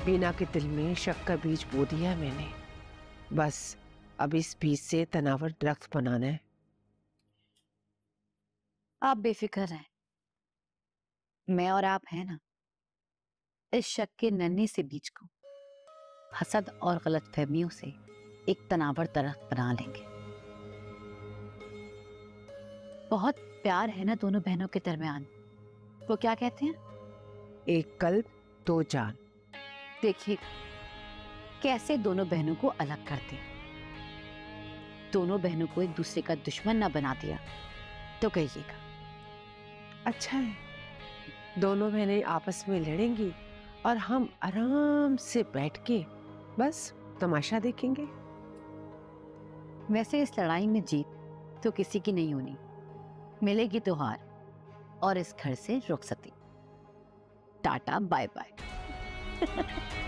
बीना के दिल में शक का बीज बो दिया है मैंने। बस अब इस बीज से तनावर दरख्त बनाना है। आप बेफिक्र हैं, मैं और आप हैं ना, इस शक के नन्हे से बीज को हसद और गलतफहमियों से एक तनावर दरख्त बना लेंगे। बहुत प्यार है ना दोनों बहनों के दरमियान, वो क्या कहते हैं, एक कल्ब दो जान। देखिए कैसे दोनों बहनों को अलग करते, दोनों बहनों को एक दूसरे का दुश्मन ना बना दिया तो कहिएगा। अच्छा है, दोनों बहनें आपस में लड़ेंगी और हम आराम से बैठ के बस तमाशा देखेंगे। वैसे इस लड़ाई में जीत तो किसी की नहीं होनी, मिलेगी तो हार और इस घर से रुखसती। Tata bye bye.